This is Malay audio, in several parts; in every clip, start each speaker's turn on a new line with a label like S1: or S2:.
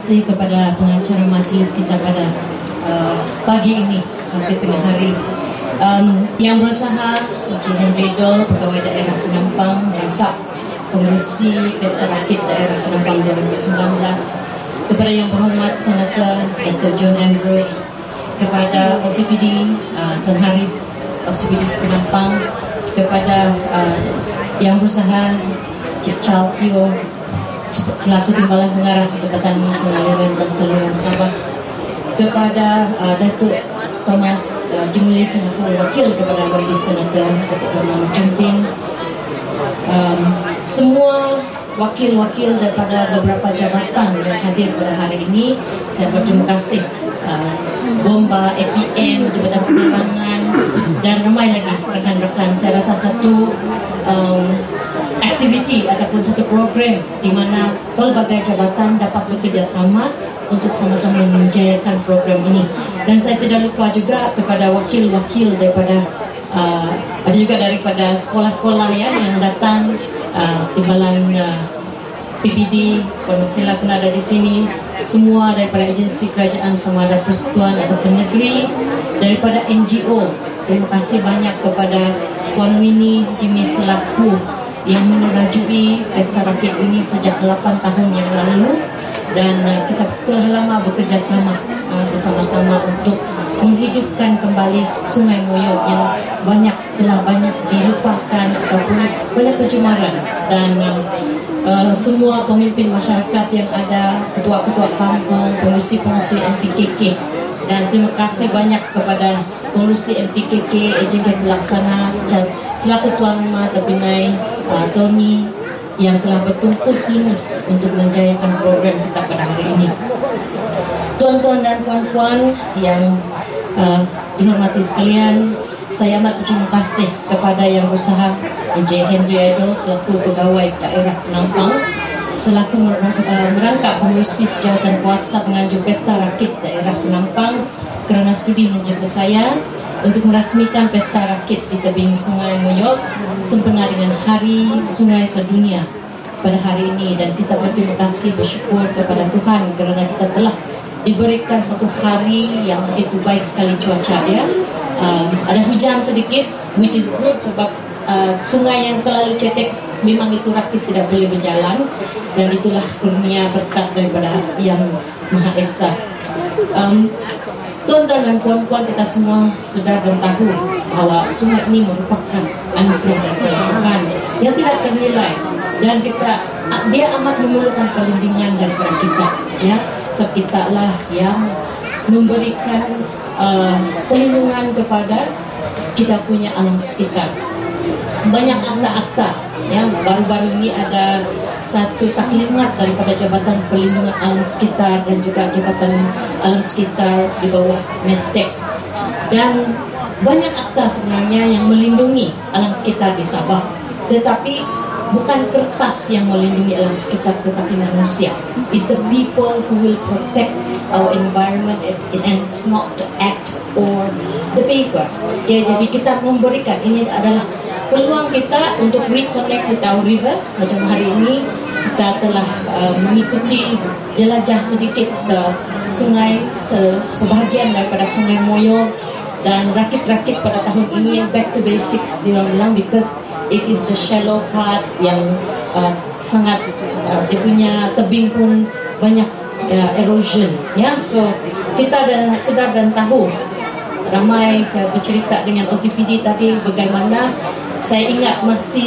S1: kasih kepada pengacara majlis kita pada pagi ini di tengah hari. Yang berusaha Encik Henry Idol, Pegawai Daerah Penampang, rangkap pengurusi Pesta Rakit Daerah Penampang 2019, kepada Yang Berhormat Senator Dr. John Ambrose, kepada OCPD Tuan Haris OCPD Penampang, kepada Yang Berusaha Cik Charles Yeo selaku Timbalan Pengarah Jabatan Pengaliran dan Saliran Sabah, kepada Datuk Thomas Jimuli selaku Wakil kepada Majlis Senator Datuk Bernama Camping, semua wakil-wakil daripada beberapa jabatan yang hadir pada hari ini, saya berterima kasih. Bomba, APM, Jabatan Penerangan dan ramai lagi rekan-rekan. Saya rasa satu aktiviti ataupun satu program di mana pelbagai jabatan dapat bekerjasama untuk sama-sama menjayakan program ini. Dan saya tidak lupa juga kepada wakil-wakil daripada ada juga daripada sekolah-sekolah yang datang, Timbalan PBD, Pemensila pun ada di sini, semua daripada agensi kerajaan sama ada persekutuan ataupun negeri, daripada NGO. Terima kasih banyak kepada Puan Winnie Jimmy selaku yang menerajui Pesta Rakit ini sejak 8 tahun yang lalu, dan kita telah lama bekerjasama bersama-sama untuk menghidupkan kembali Sungai Moyok yang telah banyak dilupakan ataupun banyak pencemaran. Dan semua pemimpin masyarakat yang ada, ketua-ketua kampung, pengurusi-pengurusi MPKK, dan terima kasih banyak kepada pengurusi MPKK, ejen pelaksana selaku Tuan Rumah Terbinai Tony yang telah bertumpus lumus untuk menjayakan program kita pada hari ini. Tuan-tuan dan puan-puan yang dihormati sekalian, saya amat berterima kasih kepada Yang Berusaha Encik Henry Idol selaku Pegawai Daerah Penampang, selaku merangkap pengurusi Jawatan Kuasa Penganjur Pesta Rakit Daerah Penampang, kerana sudi menjemput saya untuk merasmikan Pesta Rakit di tebing Sungai Moyok sempena dengan Hari Sungai Sedunia pada hari ini. Dan kita berterima kasih, bersyukur kepada Tuhan kerana kita telah diberikan satu hari yang begitu baik sekali cuaca dia. Ada hujan sedikit, which is good sebab sungai yang terlalu cetek memang itu rakit tidak boleh berjalan, dan itulah kurnia berkat daripada Yang Maha Esa. Tuan-tuan dan puan-puan, kita semua sedar dan tahu bahawa sungai ini merupakan anugerah dari Tuhan yang tidak ternilai, dan dia amat memerlukan perlindungan daripada kita, ya. Sebab kita lah yang memberikan perlindungan kepada kita punya alam sekitar. Banyak akta-akta, ya. Baru-baru ini ada satu taklimat daripada Jabatan Perlindungan Alam Sekitar dan juga Jabatan Alam Sekitar di bawah Mestek, dan banyak akta sebenarnya yang melindungi alam sekitar di Sabah, tetapi bukan kertas yang melindungi alam sekitar, tetapi manusia. It's the people who will protect our environment, and it's not the act or the paper. Ya, jadi kita memberikan, ini adalah peluang kita untuk reconnect with our river. Macam hari ini kita telah mengikuti jelajah sedikit sungai, sebahagian daripada Sungai Moyok, dan rakit-rakit pada tahun ini back to basics dia bilang, because it is the shallow part yang sangat dia punya tebing pun banyak erosion, ya. So kita dah sedar dan tahu. Ramai saya bercerita dengan OCPD tadi bagaimana saya ingat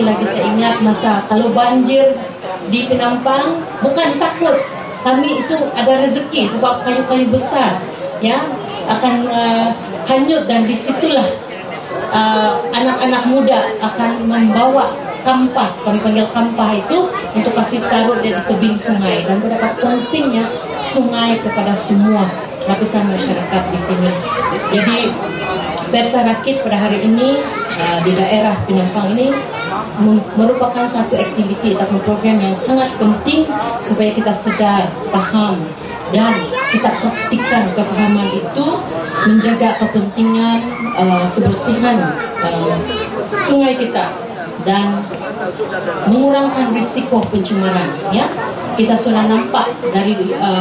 S1: masa kalau banjir di Penampang, bukan takut, kami itu ada rezeki sebab kayu-kayu besar, ya, akan hanyut, dan disitulah anak-anak muda akan membawa kampah, kami panggil kampah itu, untuk kasih taruh di tebing sungai. Dan betapa pentingnya sungai kepada semua lapisan masyarakat di sini. Jadi Pesta Rakit pada hari ini di daerah Penampang ini merupakan satu aktiviti atau program yang sangat penting supaya kita sedar, paham, dan kita praktikkan kefahaman itu, menjaga kepentingan kebersihan sungai kita dan mengurangkan risiko pencemaran, ya. kita sudah nampak dari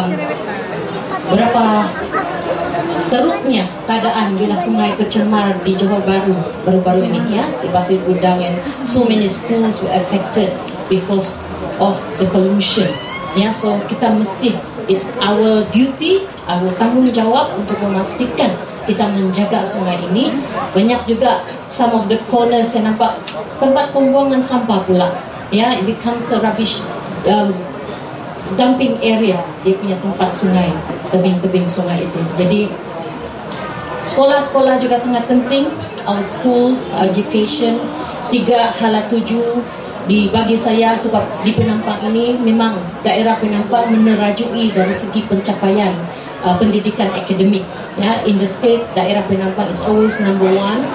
S1: berapa teruknya keadaan bila sungai tercemar di Johor Bahru baru-baru ini, ya, di Pasir Gudang, and so many schools were affected because of the pollution. Ya, so kita mesti, it's our duty, our tanggungjawab untuk memastikan kita menjaga sungai ini. Banyak juga some of the corners saya nampak tempat pembuangan sampah pula. Ya, it becomes a rubbish dumping area, dia punya tempat sungai, tebing-tebing sungai itu. Jadi sekolah-sekolah juga sangat penting. Our schools, our education, 3 hala 7 bagi saya, sebab di Penampang ini memang daerah Penampang menerajui dari segi pencapaian pendidikan akademik. Ya, in the state, daerah Penampang is always number 1.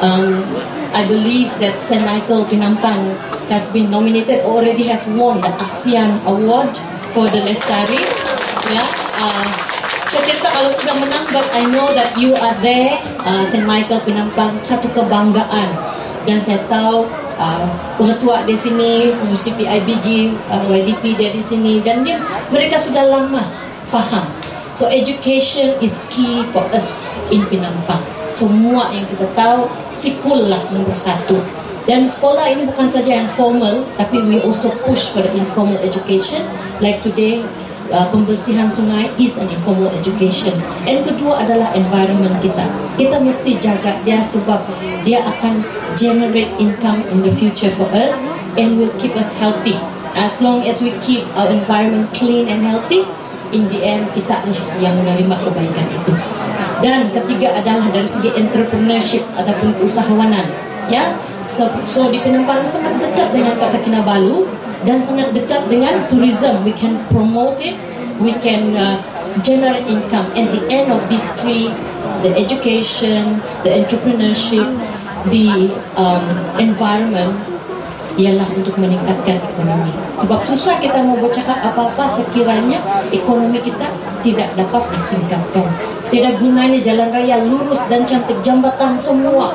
S1: I believe that St. Michael Penampang has been nominated, already has won the ASEAN Award for the Lestari. Ya, saya cerita kalau sudah menang, but I know that you are there, St. Michael Penampang, satu kebanggaan. Dan saya tahu pengetua di sini, CPIBG, YDP dia di sini, dan mereka sudah lama faham. So education is key for us in Penampang. Semua yang kita tahu, sikul lah nomor 1. Dan sekolah ini bukan saja yang formal, tapi we also push for the informal education. Like today, pembersihan sungai is an informal education. And kedua adalah environment kita. Kita mesti jaga dia sebab dia akan generate income in the future for us and will keep us healthy. As long as we keep our environment clean and healthy, in the end kita lah yang menerima kebaikan itu. Dan ketiga adalah dari segi entrepreneurship ataupun usahawanan. Ya, so di Penampang sangat dekat dengan Kota Kinabalu dan sangat dekat dengan tourism. We can promote it, we can generate income. At the end of these 3, the education, the entrepreneurship, the environment, ialah untuk meningkatkan ekonomi. Sebab susah kita mau bercakap apa-apa sekiranya ekonomi kita tidak dapat ditingkatkan. Tidak gunanya jalan raya lurus dan cantik, jambatan semua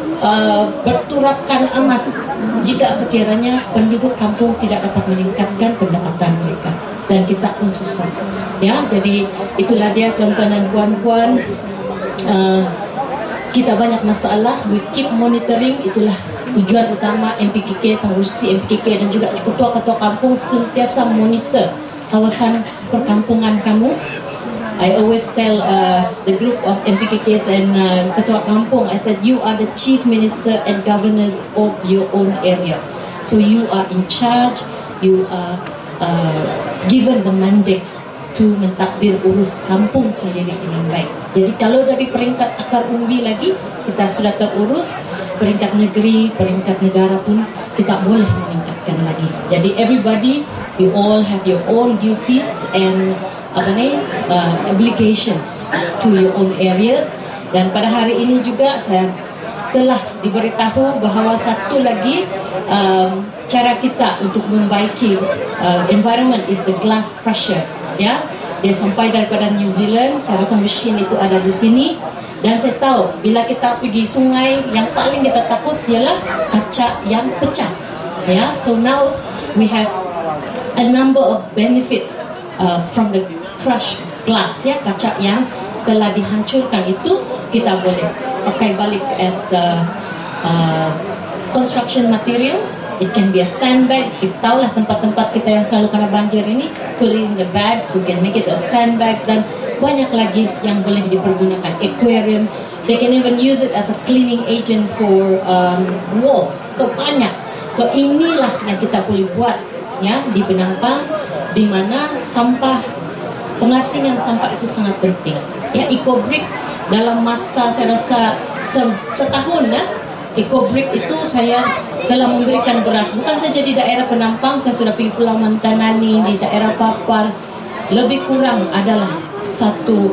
S1: berturapkan emas jika sekiranya penduduk kampung tidak dapat meningkatkan pendapatan mereka, dan kita pun susah. Ya, jadi itulah dia tuan-tuan dan puan-puan. Kita banyak masalah, we keep monitoring. Itulah tujuan utama MPKK, pengurusi MPKK dan juga ketua-ketua kampung sentiasa monitor kawasan perkampungan kamu. I always tell the group of MPKKs and ketua kampung, I said, you are the chief minister and governors of your own area. So you are in charge, you are given the mandate to mentadbir urus kampung sendiri dengan baik. Jadi kalau dari peringkat akar umbi lagi kita sudah terurus, peringkat negeri, peringkat negara pun kita boleh meningkatkan lagi. Jadi everybody, you all have your own duties and obligations to your own areas. Dan pada hari ini juga saya telah diberitahu bahawa satu lagi cara kita untuk membaiki environment is the glass crusher. Ya, dia sampai daripada New Zealand. Saya rasa mesin itu ada di sini. Dan saya tahu bila kita pergi sungai, yang paling kita takut ialah kaca yang pecah. Ya, so now we have a number of benefits from the crushed glass. Ya, kaca yang telah dihancurkan itu kita boleh pakai balik as construction materials. It can be a sandbag. Kita tahulah tempat-tempat kita yang selalu kena banjir ini, put it in the bags, we can make it a sandbags, dan banyak lagi yang boleh dipergunakan. Aquarium, they can even use it as a cleaning agent for walls. So banyak. So inilah yang kita boleh buat, ya, di Penampang, di mana sampah, pengasingan sampah itu sangat penting. Ya, EcoBrick dalam masa saya rasa setahun, ya, EcoBrick itu saya telah memberikan beras. Bukan saja di daerah Penampang, saya sudah pergi Pulau Mantanani, di daerah Papar. Lebih kurang adalah 1,000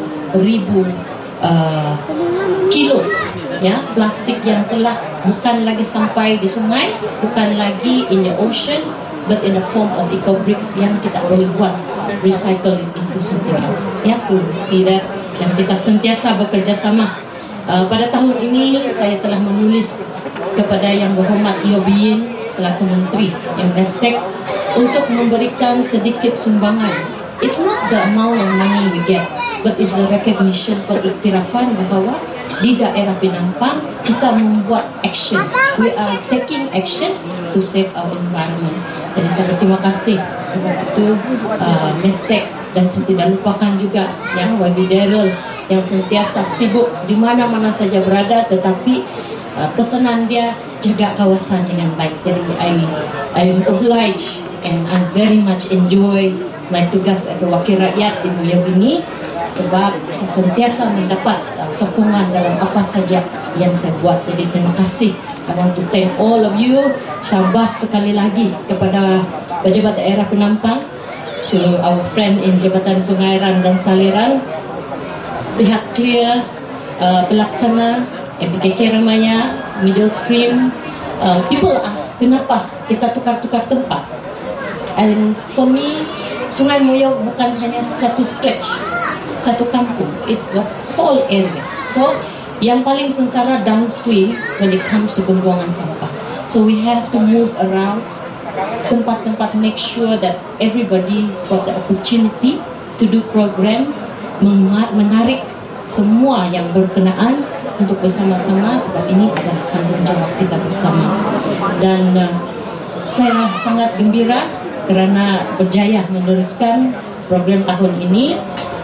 S1: kilo, ya, plastik yang telah bukan lagi sampai di sungai, bukan lagi in the ocean, but in the form of EcoBricks yang kita boleh buat recycle it into something else. Ya, so we see that, dan kita sentiasa bekerja sama. Pada tahun ini saya telah menulis kepada Yang Berhormat Yobiyin selaku Menteri Investec untuk memberikan sedikit sumbangan. It's not the amount of money we get, but it's the recognition, pengiktirafan bahawa di daerah Penampang kita membuat action. We are taking action to save our environment. Jadi saya berterima kasih sebab itu Mestek, dan saya tidak lupakan juga yang YB Daryl yang sentiasa sibuk di mana-mana saja berada, tetapi pesanan dia jaga kawasan dengan baik. Jadi I'm obliged and I very much enjoy my tugas as a wakil rakyat di Buyawini, sebab saya sentiasa mendapat sokongan dalam apa saja yang saya buat. Jadi terima kasih. I want to thank all of you. Syabas sekali lagi kepada pejabat daerah Penampang, to our friend in Jabatan Pengairan dan Saliran, pihak Clear, pelaksana MPKK Ramaya, Middle Stream. People ask kenapa kita tukar-tukar tempat. And for me, Sungai Muyo bukan hanya satu stretch, satu kampung. It's the whole area. So yang paling sengsara downstream when it comes to pembuangan sampah. So we have to move around tempat-tempat, make sure that everybody's got the opportunity to do programs, menarik semua yang berkenaan untuk bersama-sama, sebab ini adalah tanggung jawab kita bersama. Dan saya sangat gembira kerana berjaya meneruskan program tahun ini.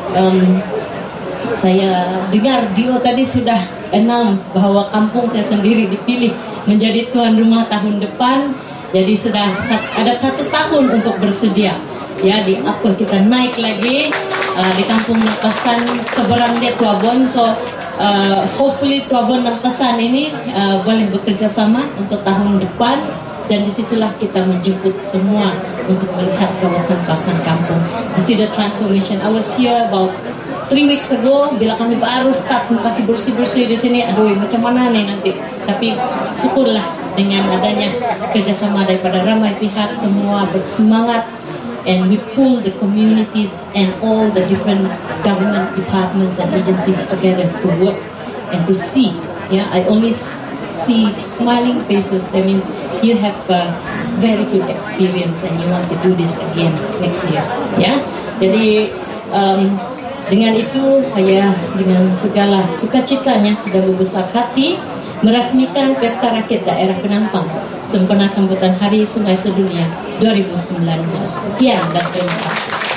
S1: Saya dengar Dio tadi sudah announce bahawa kampung saya sendiri dipilih menjadi tuan rumah tahun depan. Jadi sudah ada 1 tahun untuk bersedia. Ya, di apa kita naik lagi di kampung Nampasan seberang dia Tuabon. So hopefully Tuabon Nampasan ini boleh bekerja sama untuk tahun depan, dan disitulah kita menjemput semua untuk melihat kawasan-kawasan kampung. I see the transformation. I was here about 3 weeks ago, bila kami baru start kasih bersih-bersih di sini. Aduh, macam mana nih nanti? Tapi syukurlah dengan adanya kerjasama daripada ramai pihak, semua bersemangat, and we pull the communities and all the different government departments and agencies together to work and to see. Yeah, I only see smiling faces. That means you have a very good experience and you want to do this again next year. Yeah, jadi dengan itu saya dengan segala sukacitanya dan berbesar hati merasmikan Pesta Rakyat Daerah Penampang sempena sambutan Hari Sungai Sedunia 2019. Sekian dan terima kasih.